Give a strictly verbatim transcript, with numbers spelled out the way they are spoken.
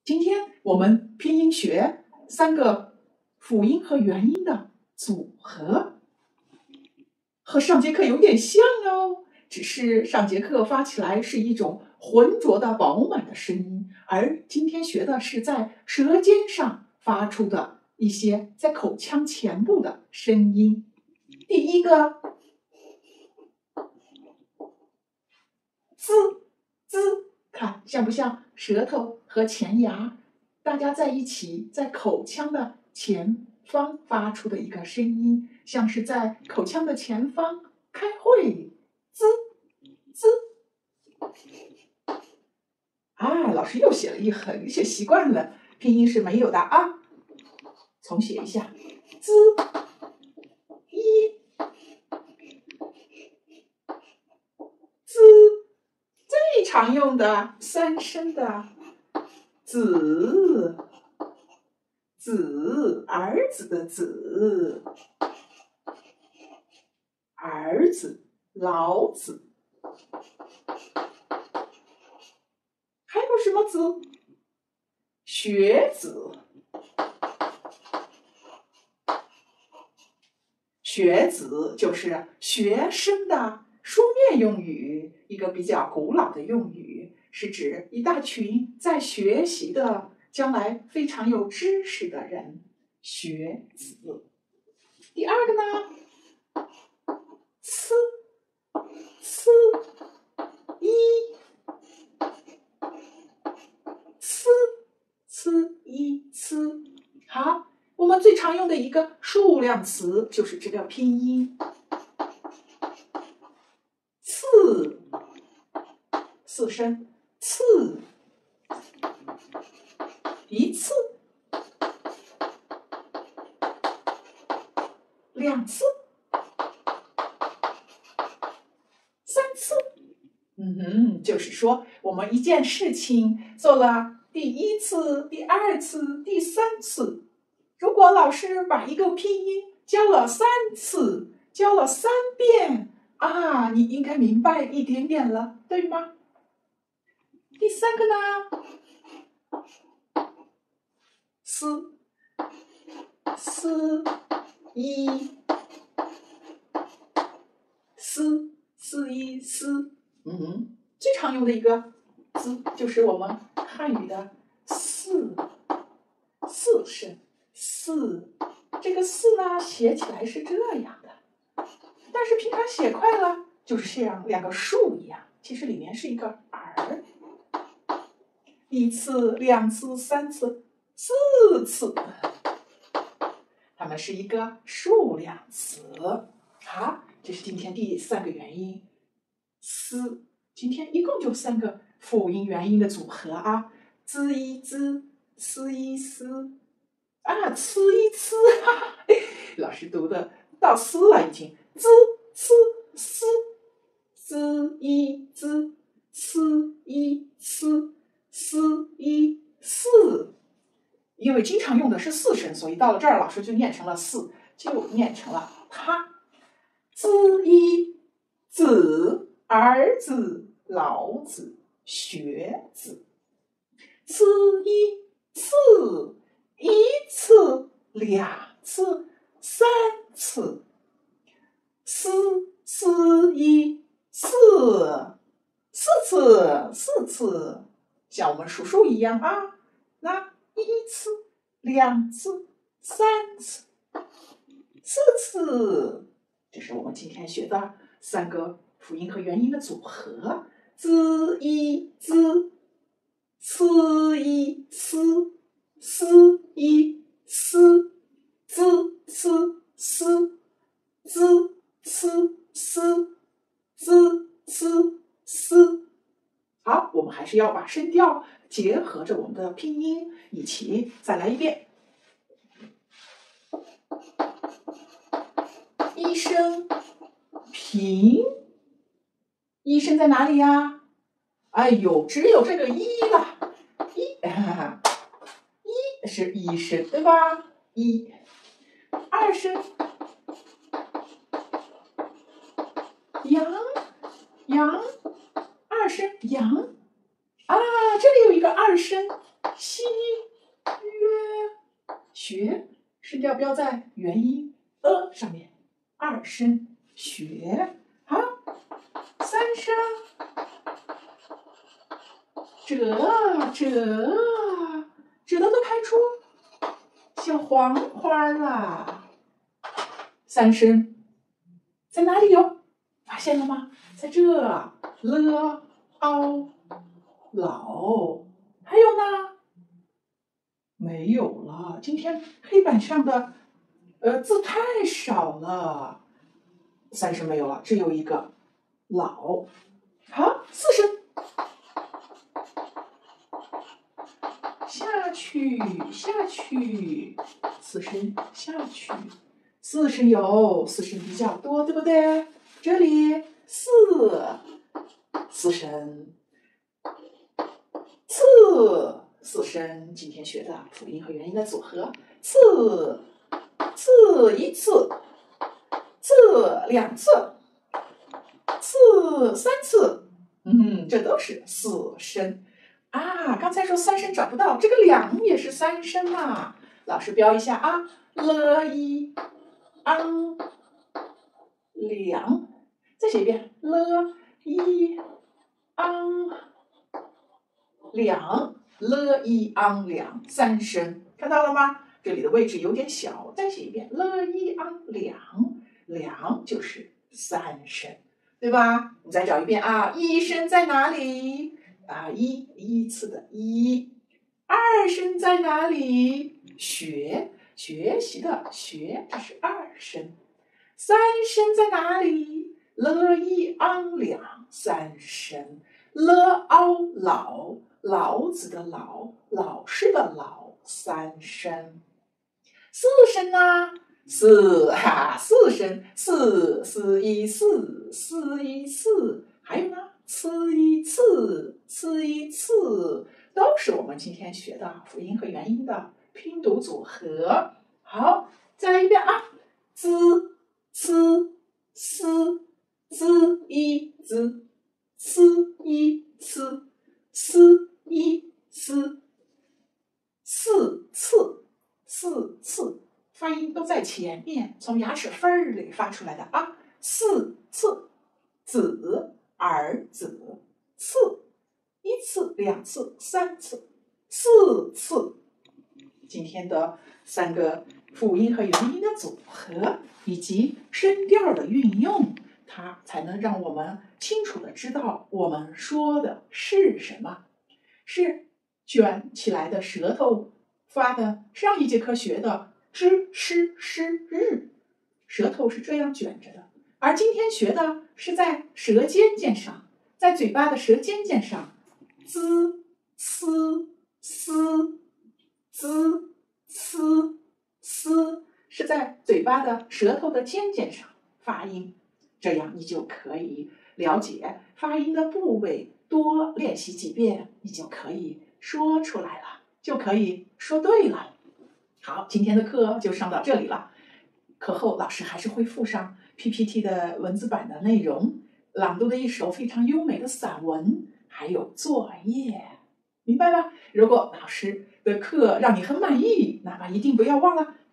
今天我们拼音学三个辅音和元音的组合，和上节课有点像哦，只是上节课发起来是一种浑浊的饱满的声音，而今天学的是在舌尖上发出的一些在口腔前部的声音。第一个滋滋，看像不像舌头和前牙大家在一起，在口腔的前方发出的一个声音，像是在口腔的前方开会。滋滋，啊，老师又写了一横，写习惯了，拼音是没有的啊，重写一下。滋一滋，最常用的三声的子，子，儿子的子，儿子，老子。还有什么子？学子，学子就是学生的书面用语，一个比较古老的用语，是指一大群在学习的将来非常有知识的人。学子。第二个呢？呲呲一，呲呲一呲。好，我们最常用的一个数量词就是这个拼音次，四声次，一次，两次，三次。嗯哼，就是说我们一件事情做了第一次、第二次、第三次，如果老师把一个拼音教了三次，教了三遍啊，你应该明白一点点了，对吗？第三个呢？思思一思思一思。嗯哼，最常用的一个字就是我们汉语的四，四声四。这个四呢，写起来是这样的，但是平常写快了就是像两个竖一样，其实里面是一个儿。一次、两次、三次、四次，它们是一个数量词。好，这是今天第三个元音思。今天一共就三个辅音元音的组合啊，滋一滋，思一思，啊，呲一呲，哈哈，老师读的到思了已经，滋呲思，滋一滋，呲一呲，思一四。因为经常用的是四声，所以到了这儿老师就念成了四，就念成了它。滋一子，儿子，老子，学子。呲一次，一次，两次，三次。思思一次，四次，四次，像我们数数一样啊。那一次，两次，三次，四次。这是我们今天学的三个辅音和元音的组合：滋一滋，呲一呲，思一思，滋呲思，滋呲思，滋呲思。好，我们还是要把声调结合着我们的拼音一起再来一遍。一声平，一声在哪里呀？哎呦，只有这个一了，一，哈哈，一是一声，对吧？一，二声阳，阳，二声阳，啊，这里有一个二声西约学，声调标在元音 a 上面，二声学。好，三声折折折的都开出小黄花啦。三声在哪里有？发现了吗？在这了凹老。还有呢？没有了。今天黑板上的呃字太少了，三声没有了，只有一个老。好，四声下去下去，四声下去，四声有，四声比较多，对不对？这里四四声次四声，今天学的辅音和元音的组合，次次一次，次两次，次三次，嗯，这都是四声啊。刚才说三声找不到，这个两也是三声嘛。老师标一下啊 ，l i ang 两，再写一遍 l i ang 两 l i ang 两，三声，看到了吗？这里的位置有点小，再写一遍 l i ang 两，两就是三声，对吧？我们再找一遍啊，一声在哪里？啊，一依次的一。二声在哪里？学学习的学，这是二声。三声在哪里？ l i ang 两，三声。l ao 老，老子的老，老师的老，三声。四声呢？四哈，四声，四四一四，四一四，还有呢？次一次，次一次，都是我们今天学的辅音和元音的拼读组合。好，再来一遍啊 ，z c s z i z c i c s i c，四次，四次，发音都在前面，从牙齿缝儿里发出来的啊，四次，子儿子，次，一次两次三次四次。今天的三个辅音和元音的组合以及声调的运用，它才能让我们清楚的知道我们说的是什么。是卷起来的舌头发的，上一节课学的知诗诗日，舌头是这样卷着的。而今天学的是在舌尖尖上，在嘴巴的舌尖尖上 z c s z c s 是在嘴巴的舌头的尖尖上发音，这样你就可以了解发音的部位，多练习几遍你就可以说出来了，就可以说对了。好，今天的课就上到这里了，课后老师还是会附上 P P T 的文字版的内容，朗读的一首非常优美的散文，还有作业，明白吧？如果老师的课让你很满意，那么一定不要忘了